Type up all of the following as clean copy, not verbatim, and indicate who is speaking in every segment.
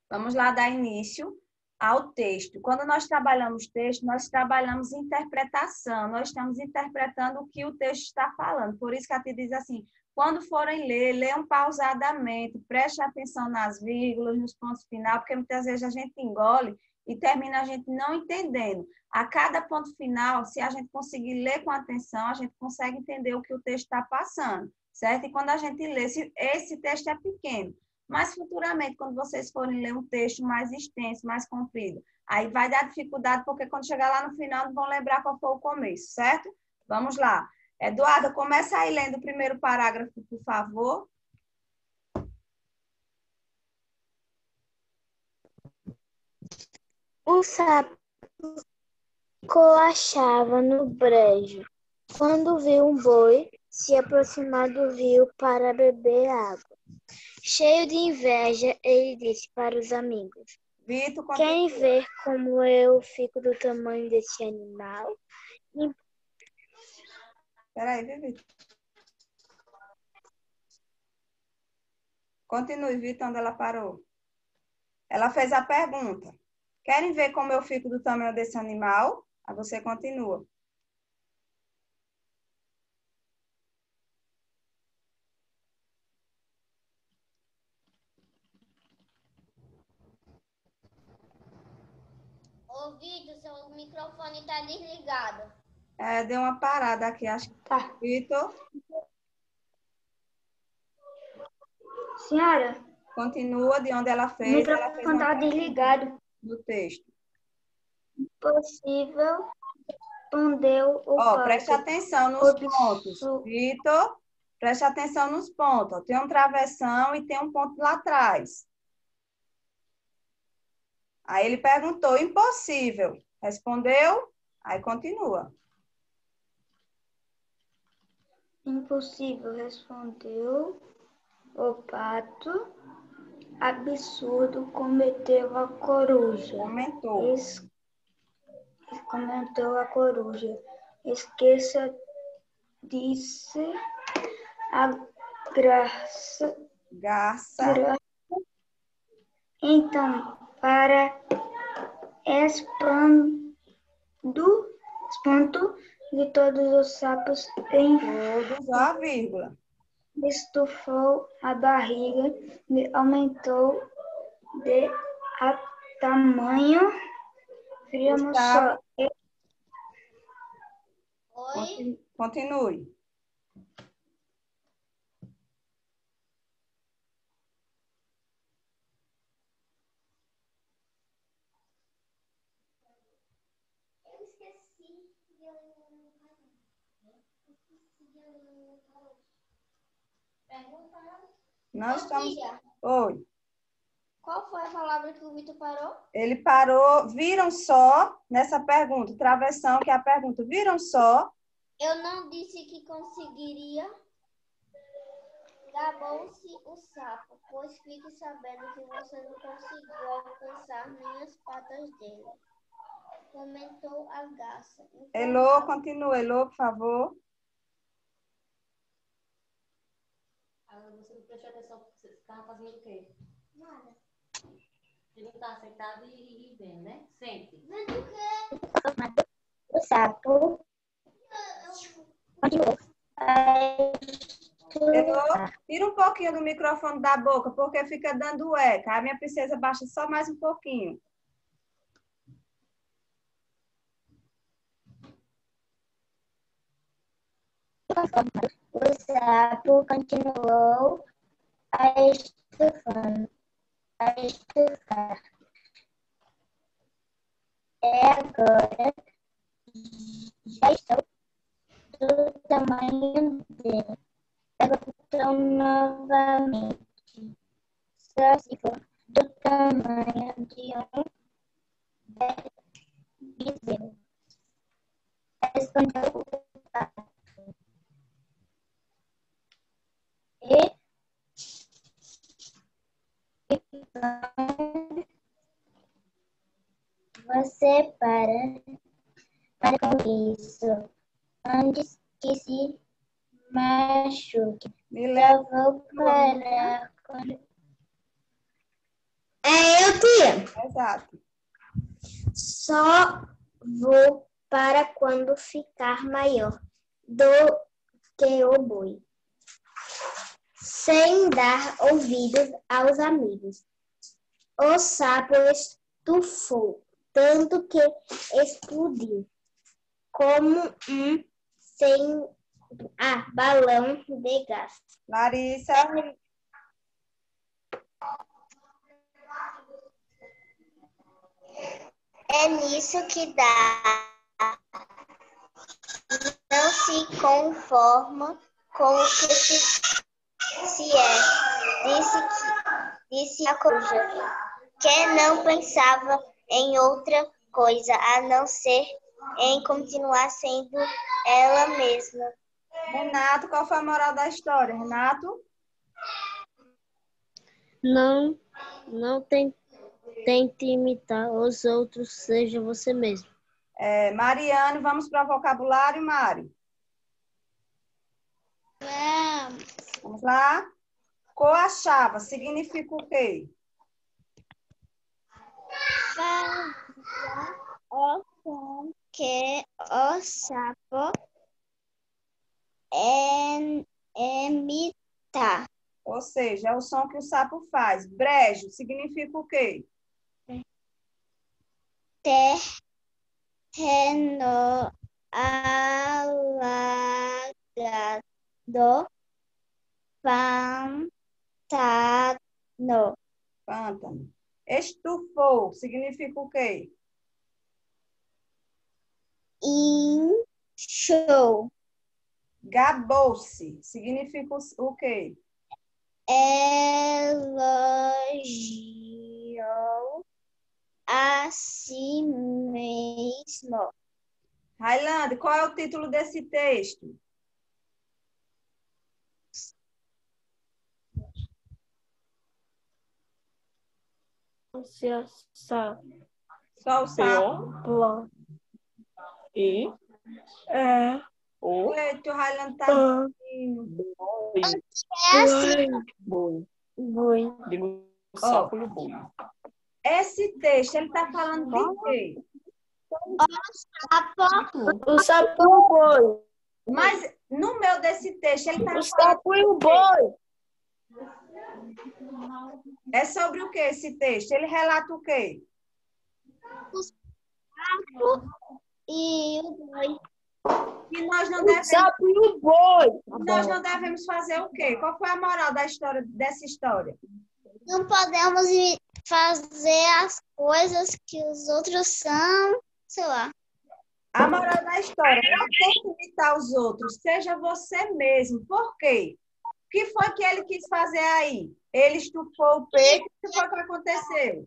Speaker 1: Vamos lá dar início ao texto. Quando nós trabalhamos texto, nós trabalhamos interpretação. Nós estamos interpretando o que o texto está falando. Por isso que a tia diz assim, quando forem ler, leiam pausadamente, preste atenção nas vírgulas, nos pontos finais, porque muitas vezes a gente engole e termina a gente não entendendo. A cada ponto final, se a gente conseguir ler com atenção, a gente consegue entender o que o texto está passando, certo? E quando a gente lê, esse texto é pequeno, mas futuramente, quando vocês forem ler um texto mais extenso, mais comprido, aí vai dar dificuldade, porque quando chegar lá no final, não vão lembrar qual foi o começo, certo? Vamos lá. Eduarda, começa aí lendo o primeiro parágrafo, por favor.
Speaker 2: O sapo colachava no brejo, quando viu um boi se aproximar do rio para beber água. Cheio de inveja, ele disse para os amigos:
Speaker 1: Vitor,
Speaker 2: querem ver como eu fico do tamanho desse animal?
Speaker 1: Espera aí, Vitor. Continue, Vitor, onde ela parou. Ela fez a pergunta. Querem ver como eu fico do tamanho desse animal? Aí você continua.
Speaker 3: Ô, Vitor, seu microfone está desligado.
Speaker 1: Deu uma parada aqui, acho que
Speaker 2: Tá.
Speaker 1: Vitor.
Speaker 2: Senhora,
Speaker 1: Continua de onde ela
Speaker 2: o
Speaker 1: fez.
Speaker 2: microfone está desligado.
Speaker 1: No texto.
Speaker 2: Impossível, respondeu o pato.
Speaker 1: Preste atenção nos pontos. Vitor, preste atenção nos pontos. Tem um travessão e tem um ponto lá atrás. Aí ele perguntou, impossível. Respondeu, aí continua.
Speaker 2: Impossível, respondeu o pato. Absurdo, cometeu a coruja. Comentou a coruja. Esqueça, disse a garça. Então, para espanto de todos os sapos em
Speaker 1: todos a vírgula.
Speaker 2: Estufou a barriga e aumentou de a tamanho. Vimos só.
Speaker 3: Oi?
Speaker 1: Continue.
Speaker 3: Eu esqueci de perguntar.
Speaker 1: Nós estamos... Oi.
Speaker 3: Qual foi a palavra que o Vitor parou?
Speaker 1: Ele parou, viram só, nessa pergunta, travessão, que é a pergunta, viram só?
Speaker 3: Eu não disse que conseguiria. Gabou-se o sapo, pois fique sabendo que você não conseguiu alcançar nem as patas dele. Comentou a garça.
Speaker 1: Elô, continua. Elô, por favor.
Speaker 4: Você não prestou atenção, você estava fazendo o quê?
Speaker 3: Nada.
Speaker 4: Ele não está sentado e vendo, né? Sente.
Speaker 3: Vendo o quê?
Speaker 2: O sapo continuou.
Speaker 1: Elô, tira um pouquinho do microfone da boca, porque fica dando eco. A minha princesa baixa só mais um pouquinho.
Speaker 2: O sapo continuou a estufar. Agora já estou do tamanho dele. Perguntou novamente. Só se for do tamanho de um bezerro. Respondeu o pato. Você para com isso, antes que se machuque.
Speaker 1: Me leva.
Speaker 2: Vou parar quando...
Speaker 5: Eu
Speaker 2: dia.
Speaker 1: Exato.
Speaker 2: Só vou para quando ficar maior do que o boi, sem dar ouvidos aos amigos. O sapo estufou, tanto que explodiu, como um balão de gás.
Speaker 1: Larissa,
Speaker 3: É nisso que dá. Não se conforma com o que se é. Disse a coruja, que não pensava em outra coisa a não ser em continuar sendo ela mesma.
Speaker 1: Renato, qual foi a moral da história? Renato?
Speaker 2: Não tente imitar os outros, seja você mesmo.
Speaker 1: Mariane, vamos para o vocabulário, Mari? Vamos lá? Coachava significa o quê?
Speaker 3: O som que o sapo emita.
Speaker 1: Ou seja, é o som que o sapo faz. Brejo significa o quê?
Speaker 3: Terreno alagado, pantano.
Speaker 1: Pântano. Estufou significa o quê?
Speaker 3: Inchou.
Speaker 1: Gabou-se significa o quê?
Speaker 3: Elogiou a si mesmo.
Speaker 1: Railande, qual é o título desse texto? Só o sapo. Eita, o Railande tá rindo.
Speaker 3: É assim.
Speaker 2: Boi.
Speaker 1: Ó, esse texto, ele tá falando de quê?
Speaker 2: O sapo e o boi.
Speaker 1: Mas no meio desse texto, ele tá
Speaker 2: O
Speaker 1: falando...
Speaker 2: sapo e o boi.
Speaker 1: É sobre o que esse texto? Ele relata o quê?
Speaker 3: E o boi.
Speaker 1: Que nós não
Speaker 2: O
Speaker 1: devemos,
Speaker 2: sapo e o boi.
Speaker 1: nós não devemos fazer o quê? Qual foi a moral da história, dessa história?
Speaker 3: Não podemos fazer as coisas que os outros são, sei lá.
Speaker 1: A moral da história, não tente imitar os outros, seja você mesmo. Por quê? O que foi que ele quis fazer aí? Ele estufou o peito, o que foi que aconteceu?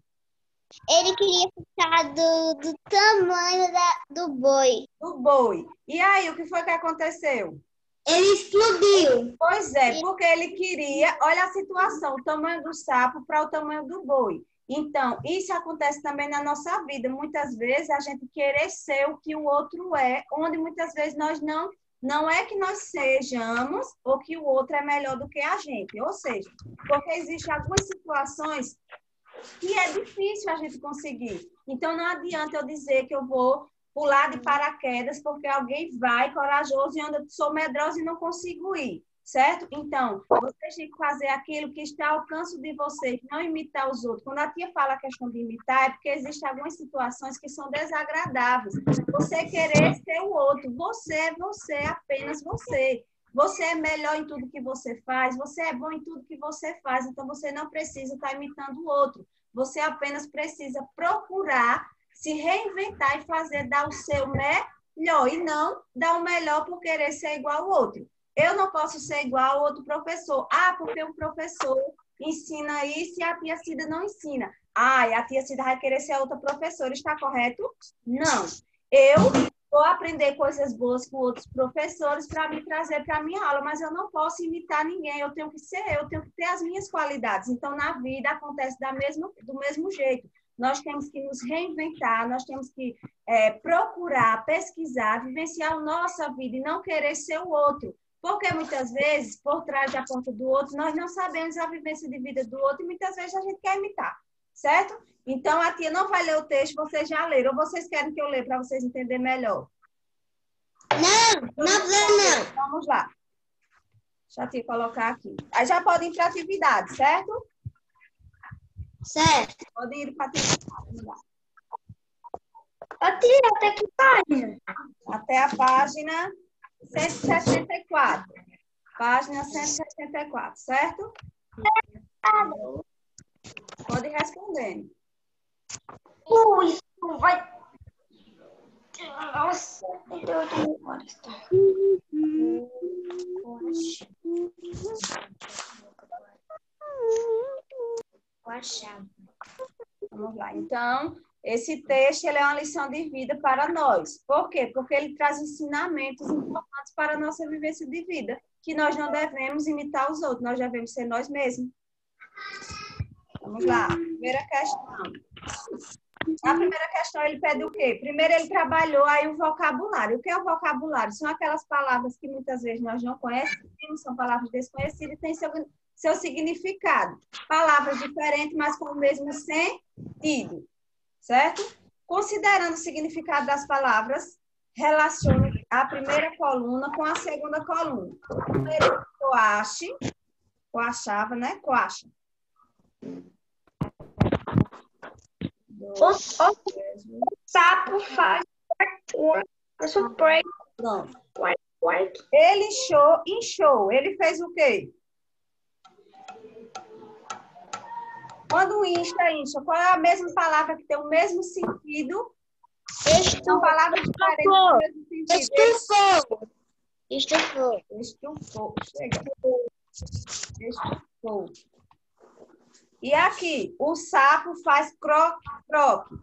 Speaker 3: Ele queria ficar do tamanho do boi.
Speaker 1: Do boi. E aí, o que foi que aconteceu?
Speaker 2: Ele explodiu.
Speaker 1: Pois é, porque ele queria, olha a situação, o tamanho do sapo para o tamanho do boi. Então, isso acontece também na nossa vida. Muitas vezes a gente querer ser o que o outro é, onde muitas vezes nós não é que nós sejamos ou que o outro é melhor do que a gente. Ou seja, porque existem algumas situações que é difícil a gente conseguir. Então, não adianta eu dizer que eu vou pular de paraquedas porque alguém vai corajoso e eu sou medrosa e não consigo ir, certo? Então, vocês têm que fazer aquilo que está ao alcance de vocês, não imitar os outros. Quando a tia fala a questão de imitar, é porque existem algumas situações que são desagradáveis. Você querer ser o outro, você, apenas você. Você é melhor em tudo que você faz, você é bom em tudo que você faz, então você não precisa estar imitando o outro. Você apenas precisa procurar se reinventar e fazer, dar o seu melhor, e não dar o melhor por querer ser igual ao outro. Eu não posso ser igual ao outro professor. Ah, porque o professor ensina isso e a tia Cida não ensina. Ah, e a tia Cida vai querer ser outra professora, está correto? Não. Eu vou aprender coisas boas com outros professores para me trazer para a minha aula, mas eu não posso imitar ninguém, eu tenho que ser eu tenho que ter as minhas qualidades. Então, na vida, acontece do mesmo jeito. Nós temos que nos reinventar, nós temos que procurar, pesquisar, vivenciar a nossa vida e não querer ser o outro. Porque muitas vezes, por trás da porta do outro, nós não sabemos a vivência de vida do outro e muitas vezes a gente quer imitar, certo? Então, a tia não vai ler o texto, vocês já leram. Ou vocês querem que eu leia para vocês entenderem melhor?
Speaker 3: Não.
Speaker 1: Vamos lá. Deixa a tia colocar aqui. Aí já podem ir para atividade, certo?
Speaker 3: Certo.
Speaker 1: Podem ir para atividade. Vamos lá.
Speaker 3: Tia, até que página?
Speaker 1: Até a página 164. Página 164, certo? Pode responder.
Speaker 3: Isso vai... Nossa, 38 horas.
Speaker 1: Vamos lá. Então, esse texto ele é uma lição de vida para nós. Por quê? Porque ele traz ensinamentos importantes para a nossa vivência de vida, que nós não devemos imitar os outros, nós devemos ser nós mesmos. Vamos lá. Primeira questão. A primeira questão, ele pede o quê? Primeiro, ele trabalhou aí o vocabulário. O que é o vocabulário? São aquelas palavras que muitas vezes nós não conhecemos, são palavras desconhecidas e têm seu significado. Palavras diferentes, mas com o mesmo sentido. Certo? Considerando o significado das palavras, relacione a primeira coluna com a segunda coluna. Primeiro, coachava, né? Coacha.
Speaker 3: O sapo faz
Speaker 1: Pronto. Ele inchou. Ele fez o quê? Quando incha. Qual é a mesma palavra que tem o mesmo sentido? São palavras diferentes com o mesmo sentido. Estufou. Chega. Estufou. E aqui, o sapo faz croque.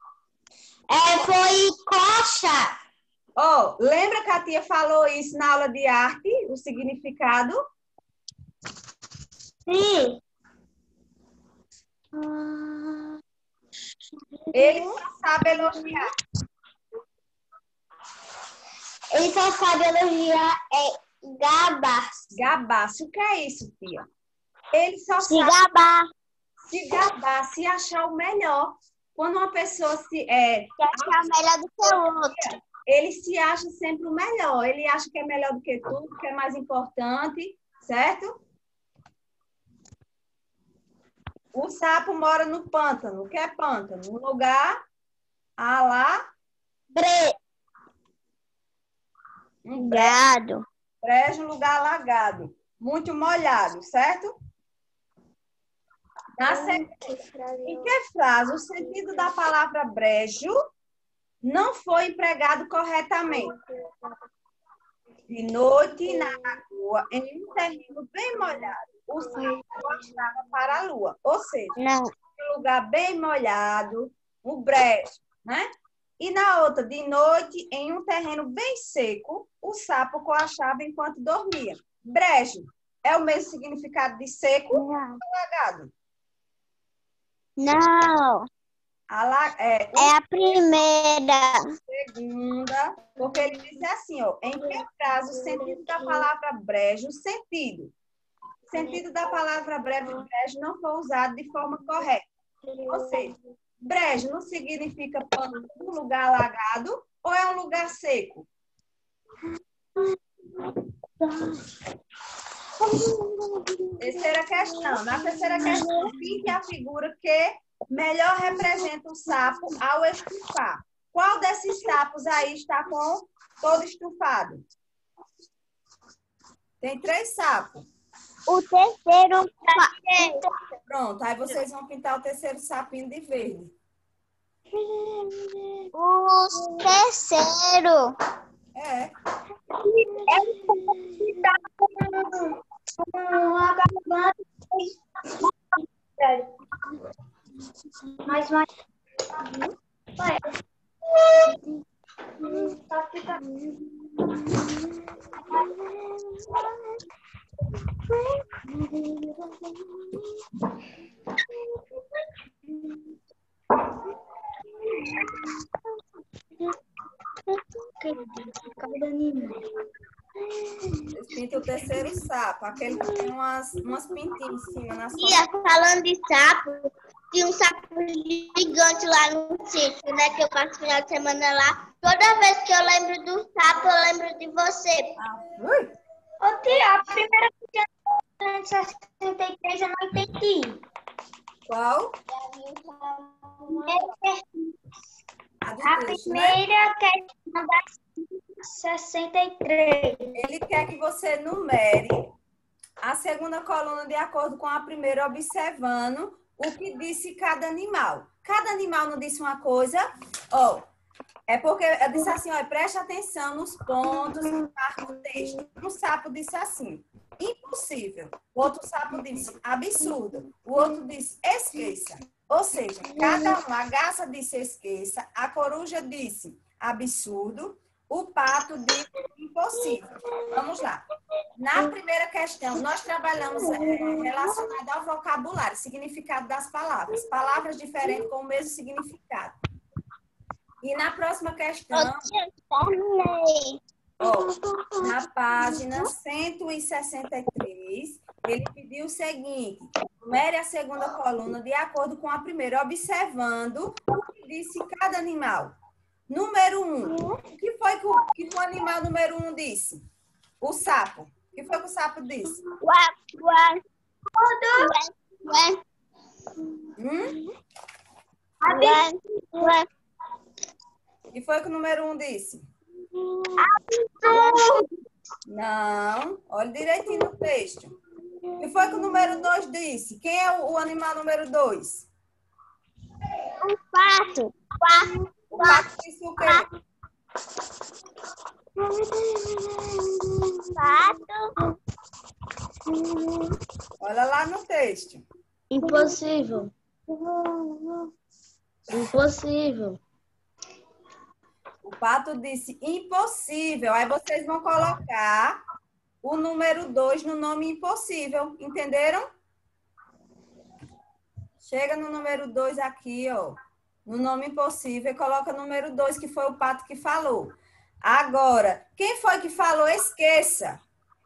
Speaker 3: Foi coxa.
Speaker 1: Ó, lembra que a tia falou isso na aula de arte? O significado?
Speaker 3: Sim.
Speaker 1: Ele só sabe elogiar.
Speaker 3: Ele só sabe elogiar gabar-se.
Speaker 1: Gabar-se. O que é isso, tia? Ele só
Speaker 3: Se
Speaker 1: sabe
Speaker 3: gabar.
Speaker 1: se gabar, se achar o melhor. Quando uma pessoa se
Speaker 3: achar melhor do que o outro.
Speaker 1: ele se acha sempre o melhor. Ele acha que é melhor do que tudo, que é mais importante, certo? O sapo mora no pântano. O que é pântano? Um lugar
Speaker 3: Gado.
Speaker 1: brejo, um lugar alagado, muito molhado, certo? Em que frase o sentido da palavra brejo não foi empregado corretamente? De noite na rua, em um terreno bem molhado, o sapo mostrava para a lua. Ou seja, um lugar bem molhado, um brejo, né? E na outra, de noite, em um terreno bem seco, o sapo coachava enquanto dormia. Brejo é o mesmo significado de seco ou alagado?
Speaker 3: Não. É a primeira.
Speaker 1: Segunda, porque ele diz assim, ó, em que frase o sentido da palavra brejo, o sentido da palavra brejo não foi usado de forma correta. Ou seja, brejo não significa um lugar alagado ou é um lugar seco? Terceira questão. Na terceira questão, pinte a figura que melhor representa o sapo ao estufar. Qual desses sapos aí está com todo estufado? Tem 3 sapos.
Speaker 3: O terceiro.
Speaker 1: Pronto, aí vocês vão pintar o terceiro sapinho de verde.
Speaker 3: O terceiro.
Speaker 1: É.
Speaker 3: Mais.
Speaker 1: Pinta o terceiro sapo, aquele que tem umas pintinhas em cima nas
Speaker 3: Falando de sapo, tinha um sapo sapo gigante lá no sítio, né? Que eu passo final de semana lá. Toda vez que eu lembro do sapo, eu lembro de você.
Speaker 1: Ui.
Speaker 2: Ô, tia, a primeira que tinha 63 eu não entendi.
Speaker 1: Qual? A do
Speaker 2: A
Speaker 1: texto, né?
Speaker 2: primeira questão da 63.
Speaker 1: Ele quer que você numere a segunda coluna de acordo com a primeira, observando o que disse cada animal. Cada animal não disse uma coisa? Ó, é porque eu disse assim, ó, preste atenção nos pontos que marcam o texto. Um sapo disse assim, impossível. O outro sapo disse absurdo. O outro disse esqueça. Ou seja, cada um, a garça disse esqueça, a coruja disse absurdo, o pato disse impossível. Vamos lá. Na primeira questão, nós trabalhamos relacionado ao vocabulário, significado das palavras. Palavras diferentes com o mesmo significado. E na próxima questão, ó, na página 163, ele pediu o seguinte: numere a segunda coluna de acordo com a primeira, observando o que disse cada animal. Número 1. O que foi que o animal número 1 disse? O sapo. O que foi que o sapo disse? O que foi que o número 1 disse? Não. Olha direitinho no texto. O que foi que o número 2 disse? Quem é o animal número 2?
Speaker 3: O pato.
Speaker 1: O pato disse o quê?
Speaker 3: Pato.
Speaker 1: Olha lá no texto.
Speaker 2: Impossível. Impossível.
Speaker 1: O pato disse impossível. Aí vocês vão colocar o número 2 no nome impossível. Entenderam? Chega no número 2 aqui, ó. No nome impossível e coloca o número 2, que foi o pato que falou. Agora, quem foi que falou esqueça?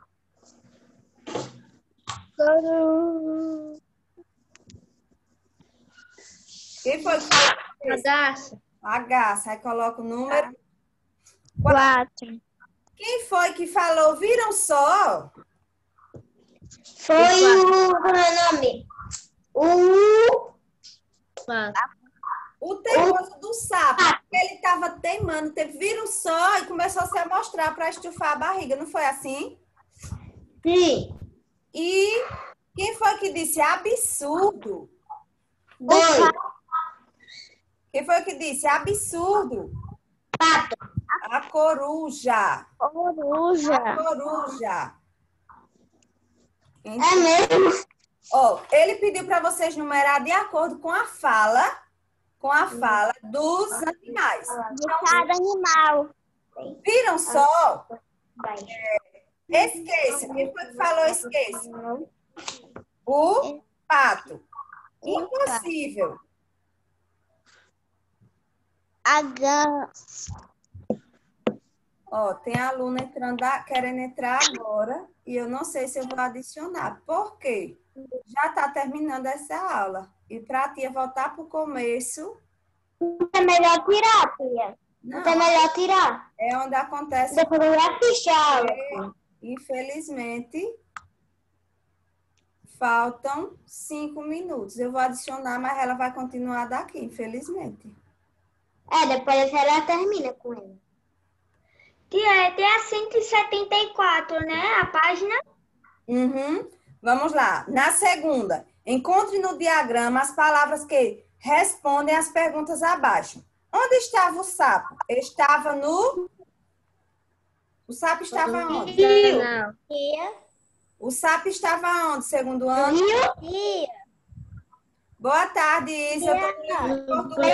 Speaker 1: Quem foi que falou esqueça?
Speaker 2: Garça.
Speaker 1: A garça. Aí coloca o número
Speaker 2: 4.
Speaker 1: Quem foi que falou viram só?
Speaker 3: Foi o... Como é o nome?
Speaker 1: O teimoso do sapo. Ele estava teimando, teve viram só e começou a se amostrar para estufar a barriga. Não foi assim?
Speaker 3: Sim.
Speaker 1: E quem foi que disse absurdo?
Speaker 3: 2.
Speaker 1: Quem foi que disse absurdo?
Speaker 3: Pato.
Speaker 1: A coruja.
Speaker 2: Coruja.
Speaker 1: A coruja.
Speaker 3: É mesmo?
Speaker 1: Ó, ele pediu para vocês numerar de acordo com a fala dos animais.
Speaker 3: De cada animal.
Speaker 1: Viram só? Esqueça. Quem foi que falou esqueça? O pato. Impossível.
Speaker 3: A ganso.
Speaker 1: Ó, tem aluna querendo entrar agora e eu não sei se eu vou adicionar. Por quê? Já está terminando essa aula. E para a tia voltar para o começo...
Speaker 3: É melhor tirar, tia.
Speaker 1: Não,
Speaker 3: É melhor tirar.
Speaker 1: é onde acontece...
Speaker 3: Depois eu vou fechar.
Speaker 1: Infelizmente, faltam 5 minutos. Eu vou adicionar, mas ela vai continuar daqui, infelizmente.
Speaker 3: Depois ela termina com ele.
Speaker 2: Tia, tem a 174, né? A página.
Speaker 1: Uhum. Vamos lá. Na segunda, encontre no diagrama as palavras que respondem às perguntas abaixo. Onde estava o sapo? Estava no... O sapo estava onde?
Speaker 2: Não.
Speaker 3: Tia.
Speaker 1: O sapo estava onde, segundo ano?
Speaker 3: Tia.
Speaker 1: Boa tarde, Isa. Eu tô
Speaker 2: No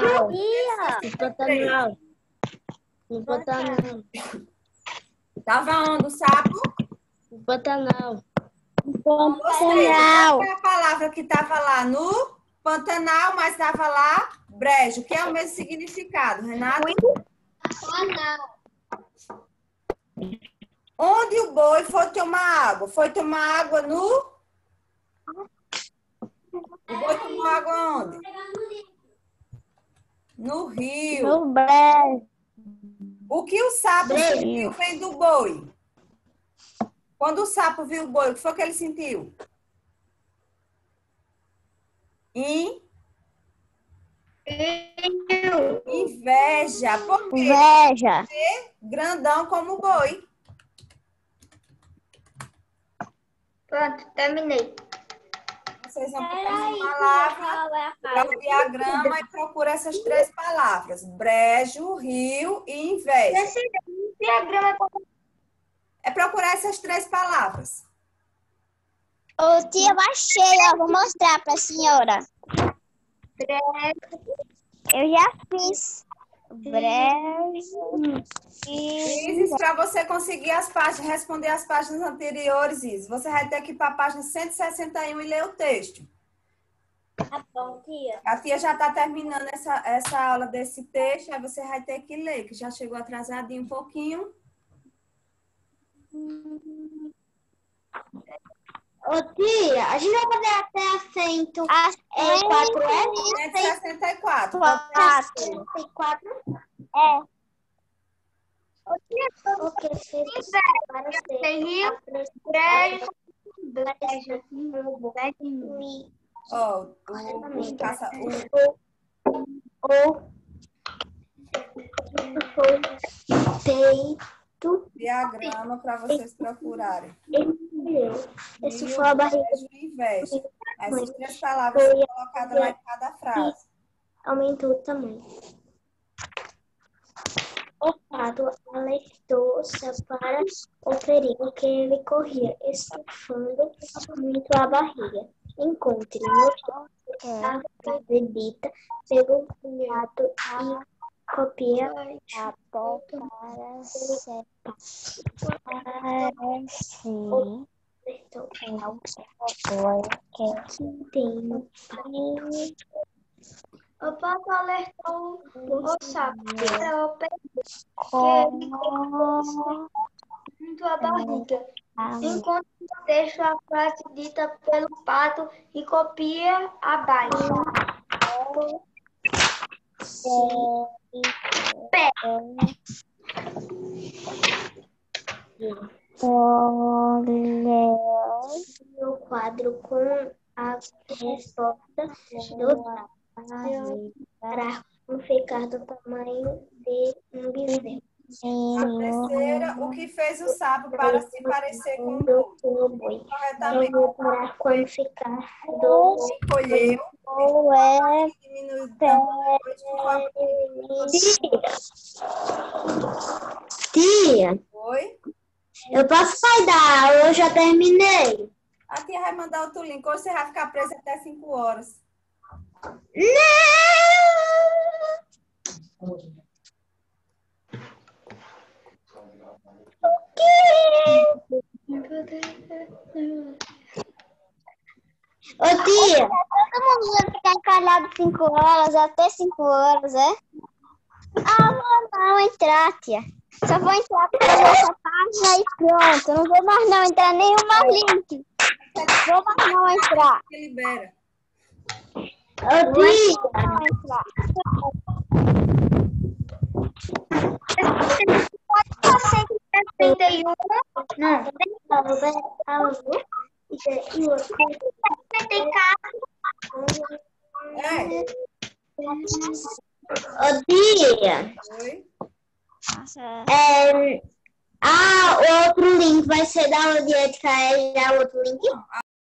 Speaker 3: Tia.
Speaker 2: No Pantanal.
Speaker 1: Estava onde o sapo?
Speaker 2: No Pantanal.
Speaker 1: Gostei. Qual é a palavra que estava lá no Pantanal, mas estava lá brejo, que é o mesmo significado, Renato? Onde o boi foi tomar água? Foi tomar água no... O boi tomou água onde? No rio.
Speaker 2: No brejo.
Speaker 1: O que o sapo sentiu vendo o boi? Quando o sapo viu o boi, o que foi que ele sentiu? Inveja. Por quê?
Speaker 2: Inveja.
Speaker 1: Grandão como o boi.
Speaker 3: Pronto, terminei.
Speaker 1: Vocês vão pegar essa palavra para o diagrama e procura essas 3 palavras. Brejo, rio e inveja.
Speaker 3: Esse diagrama
Speaker 1: É procurar essas 3 palavras.
Speaker 2: Ô, tia, eu achei, ó. Vou mostrar para a senhora. Eu já fiz. Brejo.
Speaker 1: Isis, para você conseguir as páginas, responder as páginas anteriores, Isis, você vai ter que ir para a página 161 e ler o texto.
Speaker 3: Tá bom, tia.
Speaker 1: A tia já está terminando essa aula desse texto, aí você vai ter que ler, que já chegou atrasadinho um pouquinho.
Speaker 3: Ô, tia, a gente vai fazer até acento.
Speaker 1: 164.
Speaker 3: 4.
Speaker 2: É.
Speaker 3: Ô, tia, o que fez para ser rio, brejo,
Speaker 1: Ó,
Speaker 3: peito,
Speaker 1: diagrama para vocês procurarem.
Speaker 3: esse foi a barriga.
Speaker 1: Brejo e inveja. Essas 3 palavras são colocadas lá em cada frase.
Speaker 3: Aumentou o tamanho. O pato alertou-se para o perigo que ele corria, estufando muito a barriga. Encontre no a bebida, pega o pato e copia a boca para separar. Que tem no pai. O pato alertou o sapo para o perigo que ele corria muito a barriga. Enquanto deixa a frase dita pelo pato e copia abaixo. Pé. O quadro com a resposta do para ficar do tamanho de um bezerro.
Speaker 1: A terceira, o que fez o sapo para se parecer com o boi? Corretamente.
Speaker 3: Eu vou parar quando ficar do
Speaker 1: Encolheu. Diminuiu o tamanho.
Speaker 3: Tia,
Speaker 1: Foi.
Speaker 3: eu posso sair da aula, eu já terminei.
Speaker 1: A tia vai mandar outro link. Hoje você vai ficar preso até 5 horas.
Speaker 3: Ô tia,
Speaker 2: Todo mundo vai ficar encalhado 5 horas, até 5 horas, é? Ah, vou não entrar, tia. Só vou entrar para essa página e pronto. Não vou mais não entrar nenhum mais link. Vou mais não entrar.
Speaker 1: Que libera.
Speaker 3: ô tia,
Speaker 2: Não entrar.
Speaker 3: pode ser que 71. Não, e o 74.
Speaker 1: É.
Speaker 3: Ô tia,
Speaker 1: Foi.
Speaker 3: outro link vai ser da aula de ética, é já outro link?